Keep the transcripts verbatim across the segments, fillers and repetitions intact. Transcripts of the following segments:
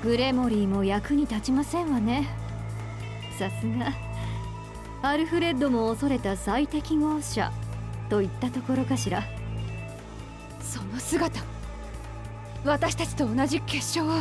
グレモリーも役に立ちませんわね。さすがアルフレッドも恐れた最適合者といったところかしら。 その姿、私たちと同じ結晶を。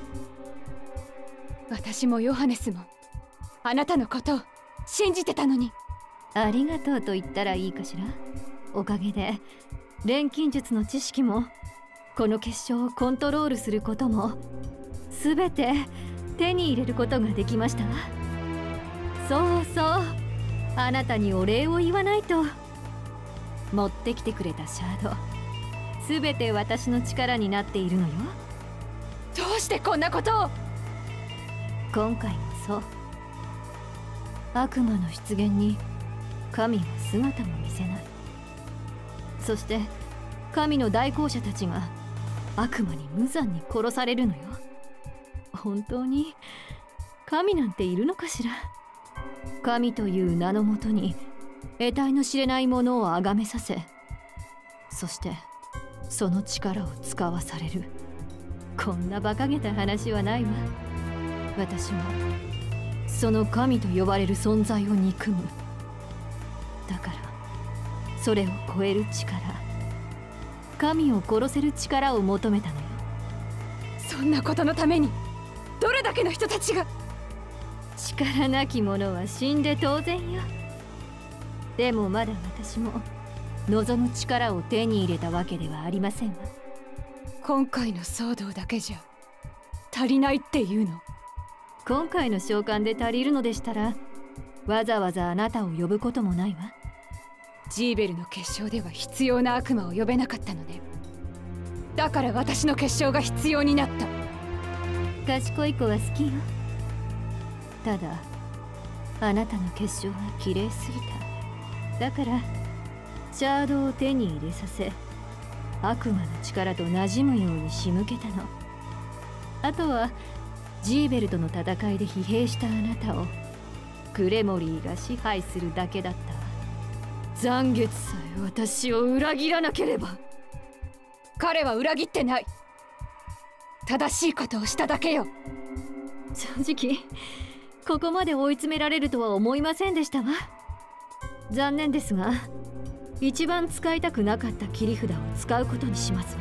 私もヨハネスもあなたのことを信じてたのに。 ありがとうと言ったらいいかしら。おかげで錬金術の知識もこの結晶をコントロールすることも全て手に入れることができましたわ。そうそう、あなたにお礼を言わないと。持ってきてくれたシャード、全て私の力になっているのよ。 どうしてこんなことを。 今回もそう。悪魔の出現に神は姿も見せない。そして神の代行者たちが悪魔に無残に殺されるのよ。本当に神なんているのかしら。神という名のもとに得体の知れないものを崇めさせ、そしてその力を使わされる。こんな馬鹿げた話はないわ。私はその神と呼ばれる存在を憎む。だからそれを超える力、神を殺せる力を求めたのよ。 そんなことのためにどれだけの人たちが。 力なき者は死んで当然よ。でもまだ私も望む力を手に入れたわけではありませんわ。 今回の騒動だけじゃ足りないっていうの。 今回の召喚で足りるのでしたらわざわざあなたを呼ぶこともないわ。 ジーベルの結晶では必要な悪魔を呼べなかったのね。だから私の結晶が必要になった。 賢い子は好きよ。ただあなたの結晶は綺麗すぎた。だからシャードを手に入れさせ、悪魔の力と馴染むように仕向けたの。あとはジーベルとの戦いで疲弊したあなたをグレモリーが支配するだけだったわ。残月さえ私を裏切らなければ。 彼は裏切ってない。正しいことをしただけよ。 正直ここまで追い詰められるとは思いませんでしたわ。残念ですが一番使いたくなかった切り札を使うことにしますわ。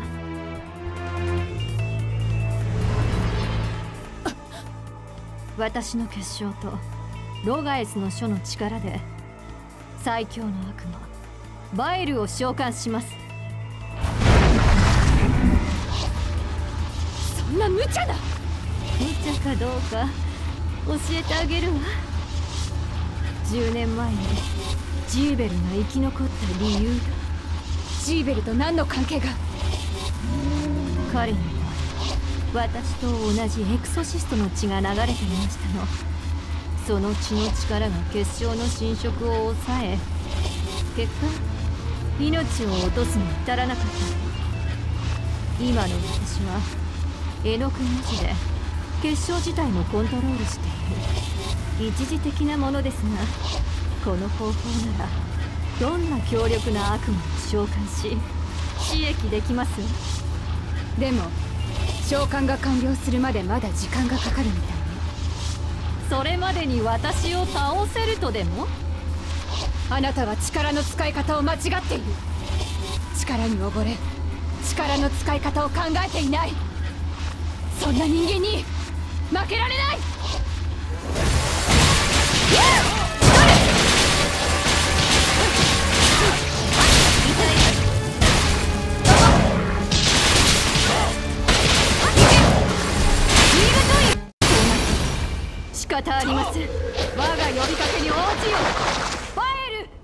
私の結晶とロガエスの書の力で最強の悪魔バエルを召喚します。 そんな無茶な。 無茶かどうか教えてあげるわ。じゅうねんまえにジーベルが生き残った理由。 ジーベルと何の関係が。 彼には私と同じエクソシストの血が流れていましたの。その血の力が結晶の侵食を抑え、結果命を落とすに至らなかったの。今の私は絵の具文字で結晶自体もコントロールしている一時的なものですが、この方法ならどんな強力な悪魔も召喚し刺激できます。 でも召喚が完了するまでまだ時間がかかるみたいね。 それまでに私を倒せるとでも。 あなたは力の使い方を間違っている。力に溺れ力の使い方を考えていない。そんな人間に負けられない。 仕方ありません。我が呼びかけに応じよ。ファエル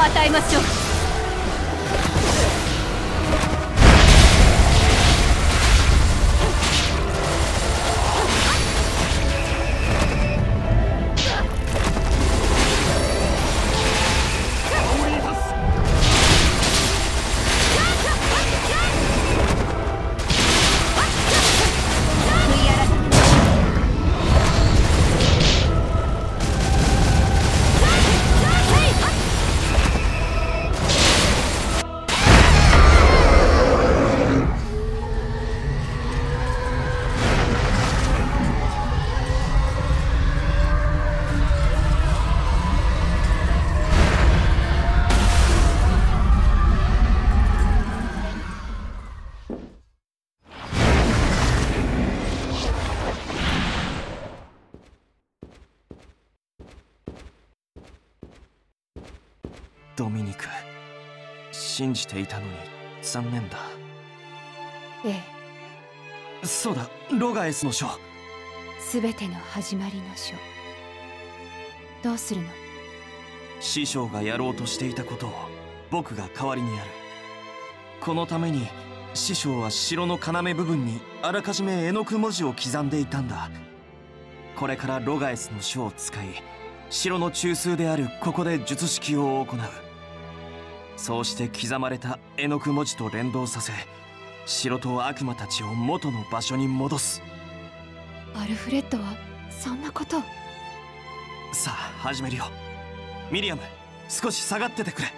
与えましょう。 ドミニク、信じていたのに残念だ。 ええ、そうだ、ロガエスの書。 すべての始まりの書。どうするの？ 師匠がやろうとしていたことを僕が代わりにやる。このために師匠は城の要部分にあらかじめ絵の具文字を刻んでいたんだ。これからロガエスの書を使い、城の中枢であるここで術式を行う。そうして刻まれた絵の具文字と連動させ、城と悪魔たちを元の場所に戻す。 アルフレッドはそんなこと？ さあ始めるよ。ミリアム、少し下がっててくれ。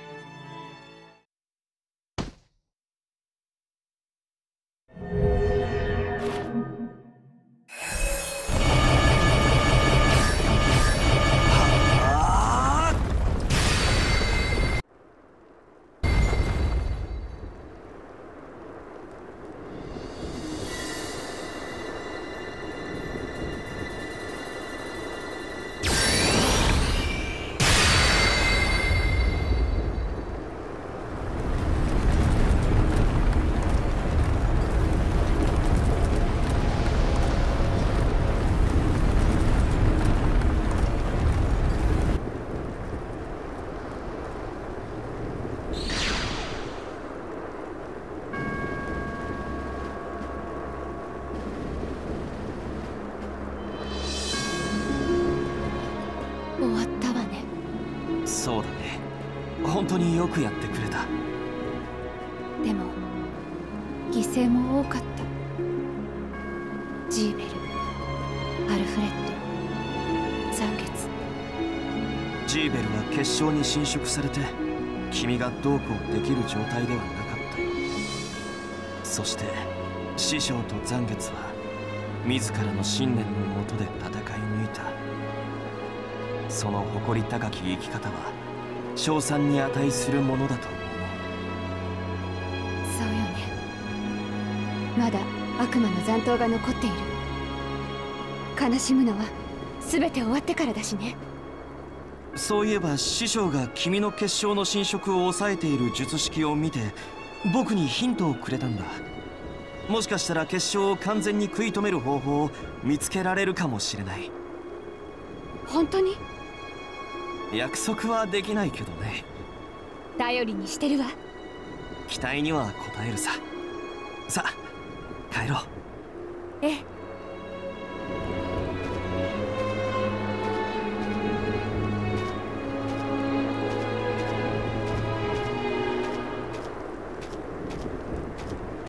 そうだね。本当によくやってくれた。 でも犠牲も多かった。ジーベル、アルフレッド、残月。 ジーベルは結晶に侵食されて君がどうこうできる状態ではなかったよ。そして師匠と残月は自らの信念のもとで戦い抜いた。その誇り高き生き方は称賛に値するものだと思う。 そうよね。まだ悪魔の残党が残っている。悲しむのは全て終わってからだしね。 そういえば師匠が君の結晶の侵食を抑えている術式を見て僕にヒントをくれたんだ。もしかしたら結晶を完全に食い止める方法を見つけられるかもしれない。 本当に？ 約束はできないけどね。 頼りにしてるわ。 期待には応えるさ。さあ帰ろう。 ええ。